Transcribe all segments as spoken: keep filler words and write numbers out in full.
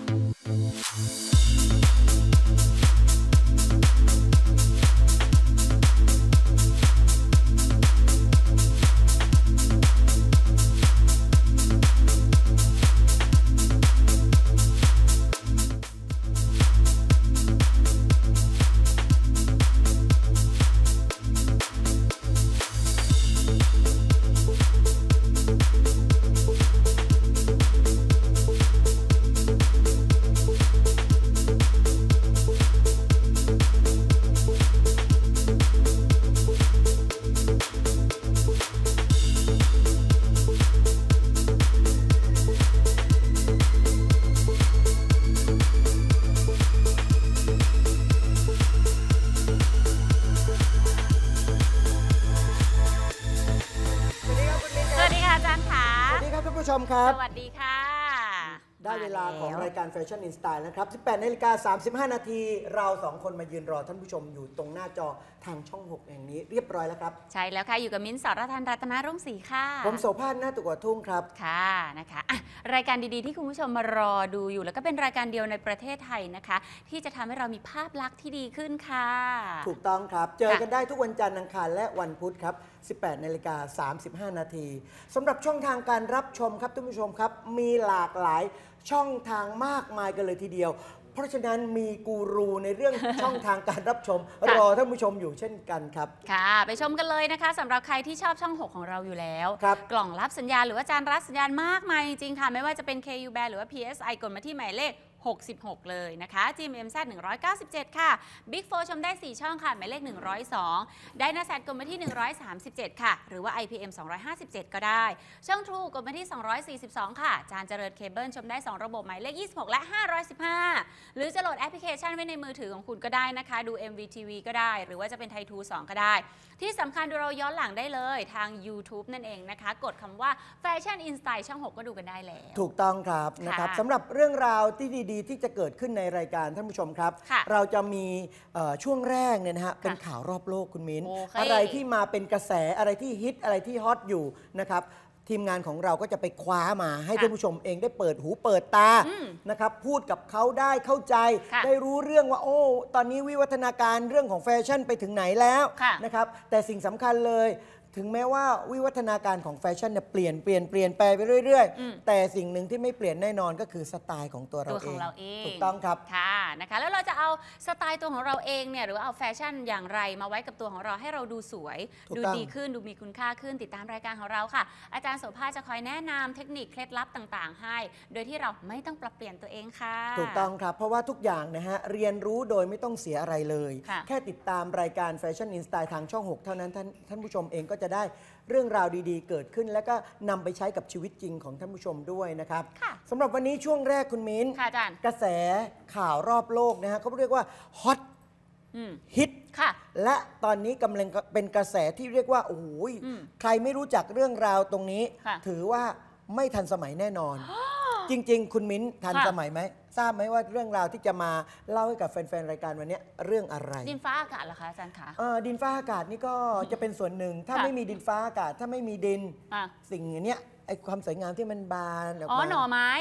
ชมครับสวัสดีค่ะได้เวลาของรายการแฟชั่นอินสไตล์นะครับ สิบแปดนาฬิกาสามสิบห้า นาทีเราสองคนมายืนรอท่านผู้ชมอยู่ตรงหน้าจอทางช่องหกแห่งนี้เรียบร้อยแล้วครับใช่แล้วค่ะอยู่กับมิ้นท์ สรทันรัตนรุ่งศรีค่ะผมโสภาส นาฏตุกวทุ่งครับค่ะนะคะะรายการดีๆที่คุณผู้ชมมารอดูอยู่แล้วก็เป็นรายการเดียวในประเทศไทยนะคะที่จะทำให้เรามีภาพลักษณ์ที่ดีขึ้นค่ะถูกต้องครับเจอกันได้ทุกวันจันทร์อังคารและวันพุธครับ สิบแปดนาฬิกาสามสิบห้า นาทีสำหรับช่องทางการรับชมครับท่านผู้ชมครับมีหลากหลายช่องทางมากมายกันเลยทีเดียวเพราะฉะนั้นมีกูรูในเรื่อง ช่องทางการรับชม รอท่านผู้ชมอยู่เช่นกันครับค่ะไปชมกันเลยนะคะสำหรับใครที่ชอบช่องหกของเราอยู่แล้วกล่องรับสัญญาณหรือว่าจานรับสัญญาณมากมายจริงๆค่ะไม่ว่าจะเป็น เค ยู Band หรือว่า พี เอส ไอ กดมาที่หมายเลขหกสิบหกเลยนะคะ จี เอ็ม เอ็ม แซด หนึ่งร้อยเก้าสิบเจ็ดค่ะ Big โฟร์ ชมได้สี่ช่องค่ะหมายเลขหนึ่งร้อยสอง Dynaset กดมาที่หนึ่งร้อยสามสิบเจ็ดค่ะหรือว่า ไอ พี เอ็ม สองร้อยห้าสิบเจ็ดก็ได้ช่อง True กดมาที่สองร้อยสี่สิบสองค่ะจานเจริญเคเบิลชมได้สองระบบหมายเลขยี่สิบหกและห้าร้อยสิบห้าหรือจะโหลดแอปพลิเคชันไว้ในมือถือของคุณก็ได้นะคะดู เอ็ม วี ที วี ก็ได้หรือว่าจะเป็นไทยทูสองก็ได้ที่สำคัญดูเราย้อนหลังได้เลยทาง YouTube นั่นเองนะคะกดคำว่า Fashion in Style ช่องหกก็ดูกันได้แล้วถูกต้องครับนะครับสำหรับเรื่องราวที่ดีๆที่จะเกิดขึ้นในรายการท่านผู้ชมครับเราจะมีช่วงแรกเนี่ยนะฮะเป็นข่าวรอบโลกคุณมิ้นอะไรที่มาเป็นกระแสอะไรที่ฮิตอะไรที่ฮอตอยู่นะครับทีมงานของเราก็จะไปคว้ามาให้ท่านผู้ชมเองได้เปิดหูเปิดตานะครับพูดกับเขาได้เข้าใจได้รู้เรื่องว่าโอ้ตอนนี้วิวัฒนาการเรื่องของแฟชั่นไปถึงไหนแล้วนะครับแต่สิ่งสำคัญเลยถึงแม้ว่าวิวัฒนาการของแฟชั่นเนี่ยเปลี่ยนเปลี่ยนเปลี่ยนไปไปเรื่อยๆแต่สิ่งหนึ่งที่ไม่เปลี่ยนแน่นอนก็คือสไตล์ของตัวเราเองถูกต้องครับค่ะนะคะแล้วเราจะเอาสไตล์ตัวของเราเองเนี่ยหรือว่าเอาแฟชั่นอย่างไรมาไว้กับตัวของเราให้เราดูสวยดูดีขึ้นดูมีคุณค่าขึ้นติดตามรายการของเราค่ะอาจารย์โสภาจะคอยแนะนำเทคนิคเคล็ดลับต่างๆให้โดยที่เราไม่ต้องปรับเปลี่ยนตัวเองค่ะถูกต้องครับเพราะว่าทุกอย่างนะฮะเรียนรู้โดยไม่ต้องเสียอะไรเลยแค่ติดตามรายการแฟชั่นอินสไตล์ทางช่องหกเท่านั้นท่านท่านผู้ชมเองก็จะได้เรื่องราวดีๆเกิดขึ้นแล้วก็นำไปใช้กับชีวิตจริงของท่านผู้ชมด้วยนะครับสำหรับวันนี้ช่วงแรกคุณมิ้นกระแสข่าวรอบโลกนะฮะเขาเรียกว่าฮอตฮิตและตอนนี้กำลังเป็นกระแสที่เรียกว่าโอ้โหใครไม่รู้จักเรื่องราวตรงนี้ถือว่าไม่ทันสมัยแน่นอนจริงๆคุณมิ้นทันสมัยไหมทราบไหมว่าเรื่องราวที่จะมาเล่าให้กับแฟนๆรายการวันนี้เรื่องอะไรดินฟ้าอากาศเหรอคะอาจารย์คะดินฟ้าอากาศนี่ก็จะเป็นส่วนหนึ่งถ้าไม่มีดินฟ้าอากาศถ้าไม่มีดินสิ่งนี้ไอความสวยงามที่มันบานอ๋อหน่อไม้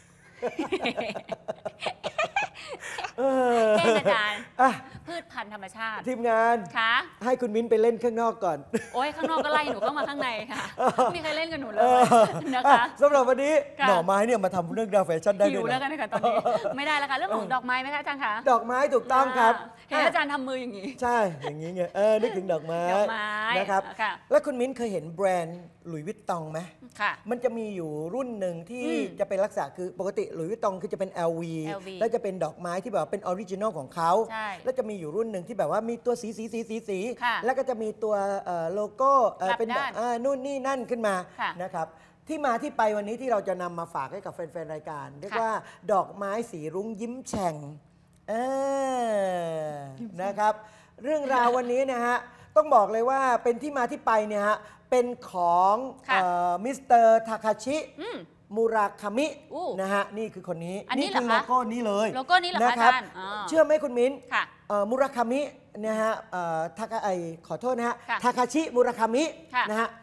แก้อาจารย์พืชพันธุ์ธรรมชาติทีมงานคะให้คุณมิ้นไปเล่นข้างนอกก่อนโอ้ยข้างนอกก็ไล่หนูเข้ามาข้างในค่ะไม่มีใครเล่นกับหนูเลยนะคะสำหรับวันนี้หน่อไม้เนี่ยมาทำเรื่องดาวแฟชั่นได้ด้วยนะหิวแล้วกันค่ะตอนนี้ไม่ได้แล้วค่ะเรื่องของดอกไม้ไหมคะอาจารย์คะดอกไม้ถูกต้องครับเห็นอาจารย์ทำมืออย่างนี้ใช่อย่างนี้ไงเออนึกถึงดอกไม้นะครับแล้วคุณมิ้นเคยเห็นแบรนด์หลุยส์วิตตองไหมค่ะมันจะมีอยู่รุ่นหนึ่งที่จะเป็นลักษณะคือปกติหลุยส์วิตตองคือจะเป็น แอล วี แล้วจะเป็นดอกไม้ที่แบบเป็นออริจินอลของเขาแล้วจะมีอยู่รุ่นหนึ่งที่แบบว่ามีตัวสีสีสีสีสีแล้วก็จะมีตัวโลโก้เป็นนู่นนี่นั่นขึ้นมานะครับที่มาที่ไปวันนี้ที่เราจะนำมาฝากให้กับแฟนๆรายการเรียกว่าดอกไม้สีรุ้งยิ้มแฉ่งนะครับเรื่องราววันนี้นะฮะต้องบอกเลยว่าเป็นที่มาที่ไปเนี่ยฮะเป็นของมิสเตอร์ทาคาชิมูราคามินะฮะนี่คือคนนี้นี่คือโลโก้นี้เลยโลโก้นี้เหรอคะอาจารย์เชื่อไหมคุณมิ้นมูราคามินะฮะทาคาไอขอโทษนะฮะทาคาชิมูราคามินะฮะ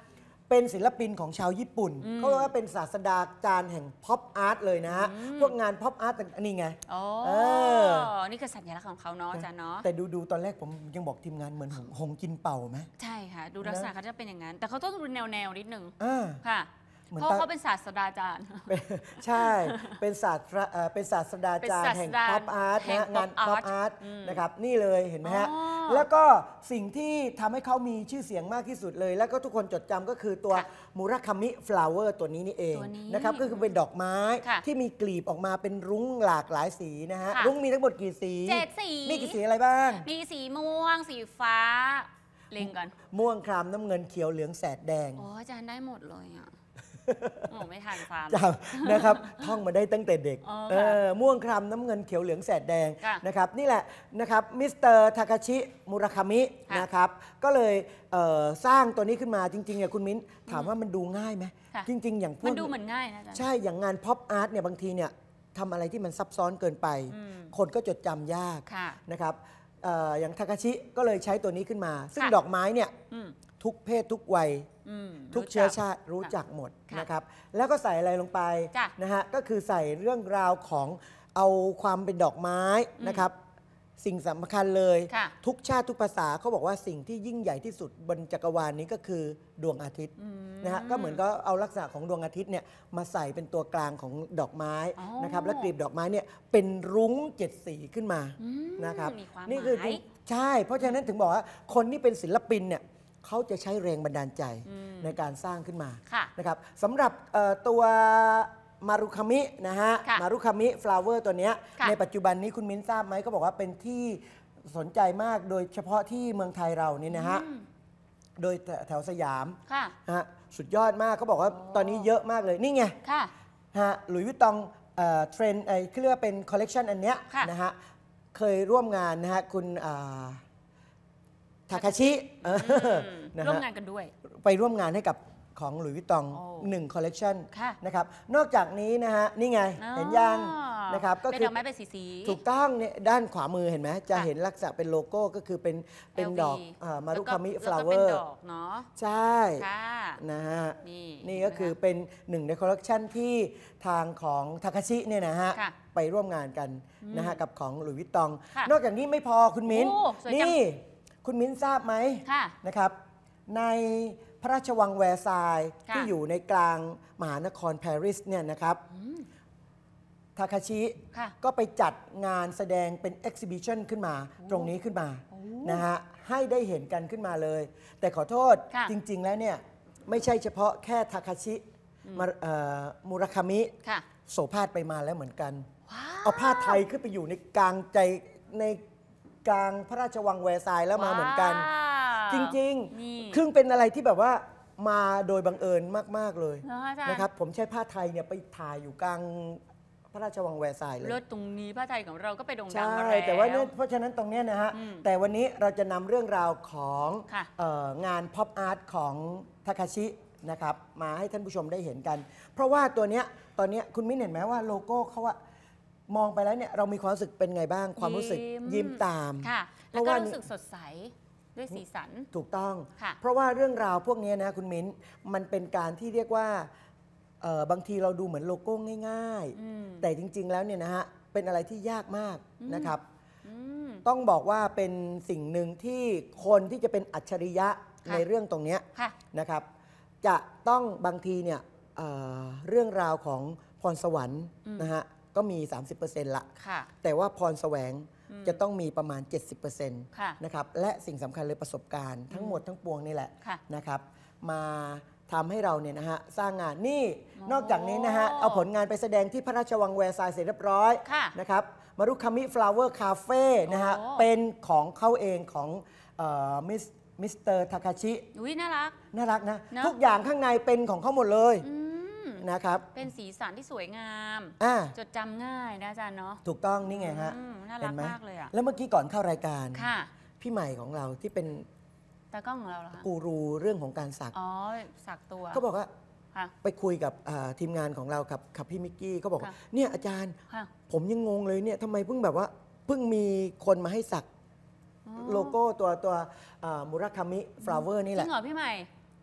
เป็นศิลปินของชาวญี่ปุ่นเขาเรียกว่าเป็นศาสตราจารย์แห่งพ็อปอาร์ตเลยนะฮะพวกงานพ็อปอาร์ตต่างๆนี่ไงอ๋อเออนี่คือสัญลักษณ์ของเขาเนาะอาจารย์เนาะแต่ดูๆตอนแรกผมยังบอกทีมงานเหมือนหงหงจินเป่าไหมใช่ค่ะ ดูลักษณะเขาจะเป็นอย่างนั้น แต่เขาต้องดูแนวแนวๆนิดนึงอ่าค่ะเหมือนเพราะตาเขาเป็นศาสตราจารย์เป็นใช่ เป็นศาสตราเอ่อเป็นศาสตราจารย์แห่งเป็นศาสตราจารย์พ็อปอาร์ตแห่งนะงาน pop พ็อป art อาร์ตอืมนะครับนี่เลยเห็นไหมฮะอ๋อแล้วก็สิ่งที่ทำให้เขามีชื่อเสียงมากที่สุดเลย แล้วก็ทุกคนจดจำก็คือตัวค่ะมูราคามิฟลาวเวอร์ตัวนี้นี่เองตัวนี้นะครับก็คือเป็นดอกไม้ค่ะที่มีกลีบออกมาเป็นรุ้งหลากหลายสีนะฮะค่ะรุ้งมีทั้งหมดกี่สีเจ็ดสีมีกี่สีอะไรบ้างมีสีม่วง สีฟ้า เล็งก่อนม่วงครามน้ำเงินเขียวเหลืองแสดแดงโอ้อาจารย์ได้หมดเลยอ่ะ โอ้ไม่ทันฟังจำนะครับท่องมาได้ตั้งแต่เด็กอ๋อค่ะเออม่วงครามน้ำเงินเขียวเหลืองแสดแดงค่ะนะครับนี่แหละนะครับมิสเตอร์ทาคาชิมูราคามิค่ะนะครับก็เลยเอ่อสร้างตัวนี้ขึ้นมาจริงๆเนี่ยคุณมิ้นถามว่ามันดูง่ายไหมค่ะจริง ๆ อย่างพวมักนดูเหมือนง่ายนะอาจารย์ใช่อย่างงานพ็อปอาร์ตเนี่ยบางทีเนี่ยทำอะไรที่มันซับซ้อนเกินไปอืมคนก็จดจำยากค่ะนะครับเอ่ออย่างทาคาชิก็เลยใช้ตัวนี้ขึ้นมา ซึ่งค่ะดอกไม้เนี่ยอืมทุกเพศทุกวัยอืมทุกรู้จัเชื้อชาติรู้จักหมดค่ะนะครับ แล้วก็ใส่อะไรลงไปจ้ะนะฮะ ก็คือใส่เรื่องราวของเอาความเป็นดอกไม้นะครับ สิ่งสำคัญเลยค่ะทุกชาติทุกภาษาเขาบอกว่าสิ่งที่ยิ่งใหญ่ที่สุดบนจักรวาลนี้ก็คือดวงอาทิตย์อืมนะฮะ ก็เหมือนก็เอาลักษณะของดวงอาทิตย์เนี่ยมาใส่เป็นตัวกลางของดอกไม้อ๋อนะครับ และกลีบดอกไม้เนี่ยเป็นรุ้งเจ็ดสีขึ้นมาอืมนะครับมีความนี่คือหมายใช่ เพราะฉะนั้นถึงบอกว่าคนที่เป็นศิลปินเนี่ยเขาจะใช้แรงบันดาลใจอืมในการสร้างขึ้นมาค่ะนะครับสำหรับเอ่อตัวมารุคามินะฮะค่ะมารุคามิฟลาวเวอร์ตัวเนี้ยค่ะในปัจจุบันนี้คุณมิ้นทราบไหมก็บอกว่าเป็นที่สนใจมากโดยเฉพาะที่เมืองไทยเรานี่นะฮะอืมโดยแถวสยามค่ะนะฮะสุดยอดมากเขาบอกว่าอ๋อตอนนี้เยอะมากเลย นี่ไงค่ะฮะหลุยส์วิตตองเทรนไอ้ที่เรียกว่าเป็นคอลเลกชันอันเนี้ยค่ะนะฮะเคยร่วมงานนะฮะคุณทาคาชิเอออืมนะร่วมฮะงานกันด้วยไปร่วมงานให้กับของหลุยส์วิตตองโอ้หนึ่งคอลเลกชันค่ะนะครับนอกจากนี้นะฮะนี่ไงอ๋อเห็นยังนะครับก็เป็นคืดอกไม้เป็นสีสีถูกต้องเนี่ยด้านขวามือเห็นไหมจะค่ะเห็นลักษณะเป็นโลโก้ก็คือเป็นเป็นแอลดอกวีอ่ามารุคามิฟแล้ลาวก็เวเป็อน ร์ดอกเนาะใช่ค่ะนะฮะนี่นี่ก็คือเป็นหนึ่งในคอลเลกชันที่ทางของทาคาชิเนี่ยนะฮะค่ะไปร่วมงานกันนะฮะกับของหลุยส์วิตตองค่ะนอกจากนี้ไม่พอคุณมิ้นโอ้สวยจังนี่คุณมิ้นทราบไหมค่ะนะครับในพระราชวังแวร์ซายน์ค่ะที่อยู่ในกลางมหานครปารีสเนี่ยนะครับทาคาชิค่ะก็ไปจัดงานแสดงเป็นเอ็กซิบิชันขึ้นมาตรงนี้ขึ้นมานะฮะให้ได้เห็นกันขึ้นมาเลย แต่ขอโทษค่ะจริง ๆ แล้วเนี่ยไม่ใช่เฉพาะแค่ทาคาชิมาเอ่อมูราคามิค่ะโสภาสไปมาแล้วเหมือนกันว้าวเอาผ้าไทยขึ้นไปอยู่ในกลางใจในกลางพระราชวังแวร์ซายน์แล้วมาเหมือนกันว้าวจริงนี่ๆครึ่งเป็นอะไรที่แบบว่ามาโดยบังเอิญมาก ๆ เลยเหรออาจารย์นะครับผมใช้ผ้าไทยเนี่ยไปถ่ายอยู่กลางพระราชวังแวร์ซายน์เลยเลิศตรงนี้ผ้าไทยของเราก็ไปโด่งดังใช่มาแล้วแต่ว่าเนี่ยเพราะฉะนั้นตรงเนี้ยนะฮะอืมแต่วันนี้เราจะนำเรื่องราวของค่ะเอ่องานพ็อปอาร์ตของทาคาชินะครับมาให้ท่านผู้ชมได้เห็นกัน เพราะว่าตัวเนี้ยตอนเนี้ยคุณมิ้นเห็นไหมว่าโลโก้เขาอะมองไปแล้วเนี่ยเรามีความรู้สึกเป็นไงบ้างความรู้สึกยิ้มตามค่ะเพแล้วราะก็ว่ารู้สึกสดใสด้วยสีสันถูกต้องค่ะเพราะว่าเรื่องราวพวกนี้นะคุณมิ้นมันเป็นการที่เรียกว่าเอ่อบางทีเราดูเหมือนโลโก้ง่ายอืมๆ แต่จริง ๆ แล้วเนี่ยนะฮะเป็นอะไรที่ยากมากนะครับอืมต้องบอกว่าเป็นสิ่งหนึ่งที่คนที่จะเป็นอัจฉริยะค่ะในเรื่องตรงเนี้ยค่ะนะครับ จะต้องบางทีเนี่ยเอ่อเรื่องราวของพรสวรรค์อืมนะฮะก็มี สามสิบเปอร์เซ็นต์ ละค่ะแต่ว่าพรแสวงอืมจะต้องมีประมาณ เจ็ดสิบเปอร์เซ็นต์ค่ะนะครับและสิ่งสำคัญเลยประสบการณ์ทั้งหมดทั้งปวงนี่แหละค่ะนะครับมาทำให้เราเนี่ยนะฮะสร้างงานนี่โอ้นอกจากนี้นะฮะเอาผลงานไปแสดงที่พระราชวังแวร์ซายน์เสร็จเรียบร้อยค่ะนะครับมารุคามิฟลาวเวอร์คาเฟ่นะฮะโอ้เป็นของเขาเองของมิสมิสเตอร์ทาคาชิอุ้ยน่ารักน่ารักนะเนอะทุกอย่างข้างในเป็นของเขาหมดเลยอืมนะครับเป็นสีสันที่สวยงามอ่าจดจำง่ายนะอาจารย์เนาะถูกต้องนี่ไงฮะอืมน่ารักเห็นไหมากเลยอะแล้วเมื่อกี้ก่อนเข้ารายการค่ะพี่ใหม่ของเราที่เป็นตากล้องของเราเหรอคะกูรูเรื่องของการสักอ๋อ สักตัวก็บอกว่าค่ะไปคุยกับอ่าทีมงานของเรากับกับพี่มิกกี้เขาบอกว่าค่ะเนี่ยอาจารย์ค่ะผมยังงงเลยเนี่ยทำไมเพิ่งแบบว่าเพิ่งมีคนมาให้สักอ๋อโลโก้ตัวตัวมูราคามิฟลาวเวอร์นี่จแหริละงเหรอพี่ใหม่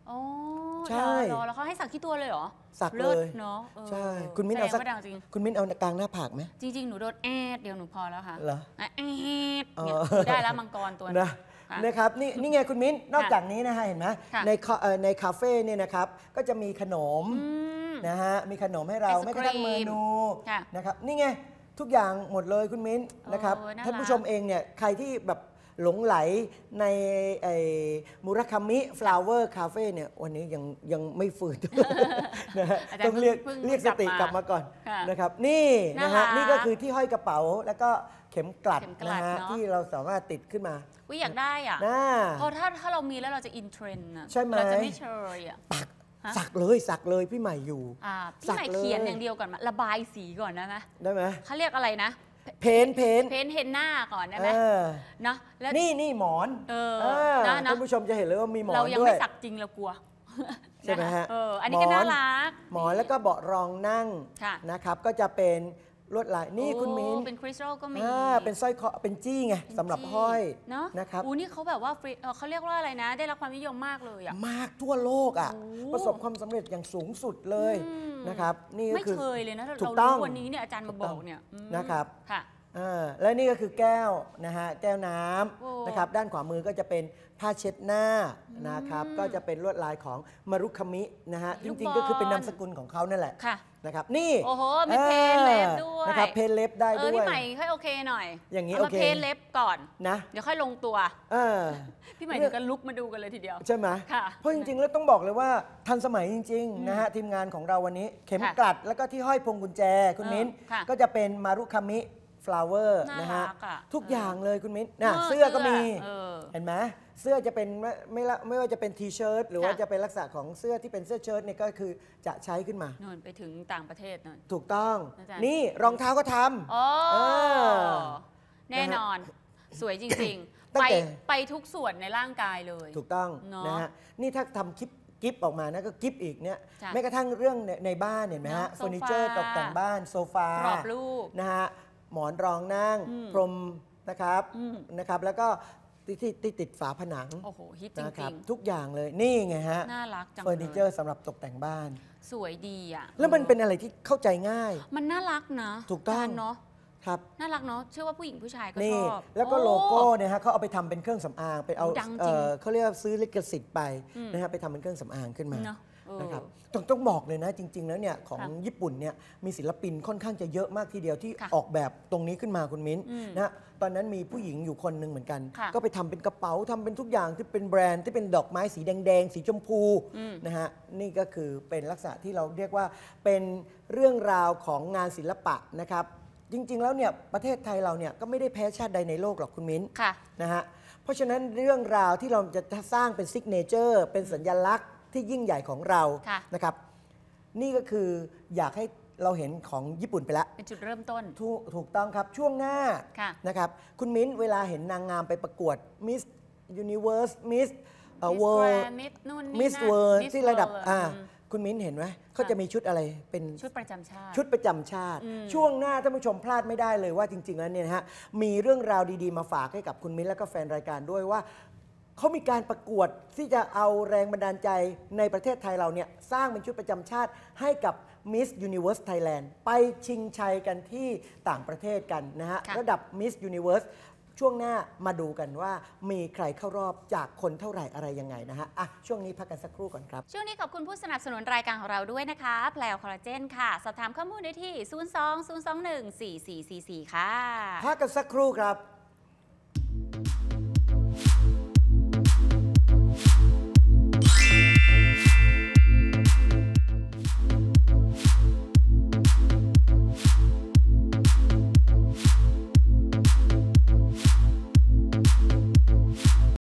โอ้ใช่รอแล้วเขาให้สักที่ตัวเลยเหรอสักเลยเนาะใช่คุณมิ้นเอาสักแสดงว่าดังจริงคุณมิ้นเอากลางหน้าผากไหมจริง ๆ หนูโดนแอดเดียวหนูพอแล้วค่ะเหรอแอดเนี่ยอ๋อได้แล้วมังกรตัวนะนะครับนี่นี่ไงคุณมิ้นนอกจากนี้นะฮะเห็นไหมค่ะในคาเอ่อในคาเฟ่เนี่ยนะครับก็จะมีขนมอืมนะฮะมีขนมให้เราไอศกรีมไม่กระทั่งเมนูค่ะนะครับนี่ไงทุกอย่างหมดเลยคุณมิ้นนะครับเออน่ารักท่านผู้ชมเองเนี่ยใครที่แบบหลงไหลในไอ้มูราคามิฟลาวเวอร์คาเฟ่เนี่ยวันนี้ยังยังไม่ฝืน นะฮะอาจารย์ต้องเรียกเพิ่งเรียกสติกกลัลับบ มามาก่อนค่ะนะครับนี่นะน่าฮะรักนี่ก็คือที่ห้อยกระเป๋าแล้วก็เข็มกลัดเข็มกลันะดฮะเนอะที่เราสามารถติดขึ้นมาวิอยากได้อ่ะน่าเพราะถ้าถ้าเรามีแล้วเราจะอินเทรนด์อะใช่ไหมเราจะไม่เชยอ่ะปักฮะสักเลยสักเลยพี่ใหม่อยู่อ่าพี่สักใหม่เลยเขียนอย่างเดียวก่อนมาระบายสีก่อนได้ไหมได้ไหมเขาเรียกอะไรนะเพนเพนเพ้นท์เฮนหน้าก่อนได้ไหมเออเนาะแล้วนี่นี่หมอนเออเออนะนะท่านผู้ชมจะเห็นเลยว่ามีหมอนเรายังด้วไม่ยสักจริงเรากลัวใช่ไหมฮะนคเอออันนี้ก็หมอนน่ารักหมอนแล้วก็เบาะรองนั่งค่ะนะครับ ก็จะเป็นลวดลายนี่โอ้คุณมิ้นเป็นคริสตัลก็มีอ่าเป็นสร้อยคอเป็นจี้ไงสำหรับห้อยเนาะนะครับอู้นี่เขาแบบว่าฟรีเอ่อเขาเรียกว่าอะไรนะ ได้รับความนิยมมากเลยอ่ะมากทั่วโลกอ่ะโอ้ประสบความสำเร็จอย่างสูงสุดเลยอืมนะครับนี่ก็ไม่คือเคยเลยนะเราถูกต้องรู้วันนี้เนี่ยอาจารย์มาบอกเนี่ยอืมนะครับค่ะอ่าและนี่ก็คือแก้วนะฮะแก้วน้โอ้ำนะครับด้านขวามือก็จะเป็นผ้าเช็ดหน้านะครับก็จะเป็นลวดลายของมารุคามินะฮะจลูกริงบอลๆ ก็คือเป็นนามสกุลของเขานั่นแหละค่ะนะครับนี่โอ้โหมีเพนเล็บด้วยนะครับเพนเล็บได้เอด้อวยพี่ใหม่ค่อยโอเคหน่อยอย่างนี้นี้โอเคมาเพนเล็บก่อนนะเดี๋ยวค่อยลงตัวเออพี่ใหม่ถึงกันลุกมาดูกันเลยทีเดียวใช่ไหมค่ะเพราะจริงๆ แล้วต้องบอกเลยว่าทันสมัยจริงๆนะฮะทีมงานของเราวันนี้ เข็มค่ะกลัดแล้วก็ที่ห้อยพวงกุญแจคุณเออมิ้นค่ะก็จะเป็นมารุคามิฟลาวเวอร์น่านะฮะรักอะทุกเออออย่างเลยคุณมิ้นนะเออเสื้อก็มีเออเห็นไหมเสื้อจะเป็นไม่ไม่ละไม่ว่าจะเป็นทีเชิ้ตหรือว่าค่ะจะเป็นลักษณะของเสื้อที่เป็นเสื้อเชิ้ตเนี่ยก็คือจะใช้ขึ้นมานนไปถึงต่างประเทศนนถูกต้องอาจารย์นี่รองเท้าก็ทำโอ้เออแน่นอน สวยจริงตั้ๆงไปแต่ไปทุกส่วนในร่างกายเลยถูกต้องเนอะนะฮะนี่ถ้าทำคลิปกิฟออกมานะก็กิฟอีกเนี่ยจ้ะแม้กระทั่งเรื่องในในบ้านเห็นไหมฮะเนอะเฟอร์นิเจอร์โซฟาตกแต่งบ้านโซฟากรอบรูปนะฮะหมอนรองนั่งอืมพรมนะครับอืมนะครับ แล้วก็ที่ที่ที่ติดฝาผนังโอ้โหฮิตจนะคริรับงทุกอย่างเลยนี่ไงฮะๆ น่ารักจังเฟอร์นิเจอเลยร์สำหรับตกแต่งบ้านสวยดีอ่ะแล้วมันเป็นอะไรที่เข้าใจง่ายมันน่ารักนะถูกต้องารเนาะครับน่ารักเนาะเชื่อว่าผู้หญิงผู้ชายก็นี่ชอบแล้วก็อ้โลโก้เนี่ยฮะเขาเอาไปทำเป็นเครื่องสำอางไปเอาดังจริงเอ่อเขาเรียกว่าซื้อลิขสิทธิ์ไปอืมนะฮะไปทำเป็นเครื่องสำอางขึ้นมาเนาะเออนะครับต้องต้องบอกเลยนะจริง ๆ แล้วเนี่ยของค่ะญี่ปุ่นเนี่ยมีศิลปินค่อนข้างจะเยอะมากทีเดียวที่ค่ะออกแบบตรงนี้ขึ้นมาคุณมิ้นอืมนะตอนนั้นมีผู้หญิงอยู่คนหนึ่งเหมือนกันค่ะก็ไปทำเป็นกระเป๋าทำเป็นทุกอย่างที่เป็นแบรนด์ที่เป็นดอกไม้สีแดงๆ สีชมพูอืมนะฮะนี่ก็คือเป็นลักษณะที่เราเรียกว่าเป็นเรื่องราวของงานศิลปะนะครับจริง ๆ แล้วเนี่ยประเทศไทยเราเนี่ยก็ไม่ได้แพ้ชาติใดในโลกหรอกคุณมิ้นค่ะนะฮะ เพราะฉะนั้นเรื่องราวที่เราจะสร้างเป็นซิกเนเจอร์เป็นสัญลักษณ์ที่ยิ่งใหญ่ของเราค่ะนะครับ นี่ก็คืออยากให้เราเห็นของญี่ปุ่นไปแล้วเป็นจุดเริ่มต้นถูกถูกต้องครับช่วงหน้าค่ะนะครับ คุณมิ้นเวลาเห็นนางงามไปประกวด Miss Universe Miss เอ่อ Miss World Grand Miss นู่นนี่ Miss นั่น World Miss ที่ระดับ World อ่าอืมคุณมิ้นเห็นไหมเขาจะมีชุดอะไรเป็นชุดประจำชาติชุดประจำชาติอืมช่วงหน้าท่านผู้ชมพลาดไม่ได้เลยว่าจริง ๆ แล้วเนี่ยนะฮะมีเรื่องราวดีๆมาฝากให้กับคุณมิ้นและก็แฟนรายการด้วยว่าเขามีการประกวดที่จะเอาแรงบันดาลใจในประเทศไทยเราเนี่ยสร้างเป็นชุดประจำชาติให้กับ Miss Universe Thailand ไปชิงชัยกันที่ต่างประเทศกันนะฮะค่ะระดับ Miss Universe ช่วงหน้ามาดูกันว่ามีใครเข้ารอบจากคนเท่าไหร่อะไรยังไงนะฮะอ่ะช่วงนี้พักกันสักครู่ก่อนครับช่วงนี้ขอบคุณผู้สนับสนุนรายการของเราด้วยนะคะแพลวคอลลาเจนค่ะ สอบถามข้อมูลได้ที่ ศูนย์ สอง ศูนย์ สอง หนึ่ง สี่ สี่ สี่ สี่ ค่ะพักกันสักครู่ครับ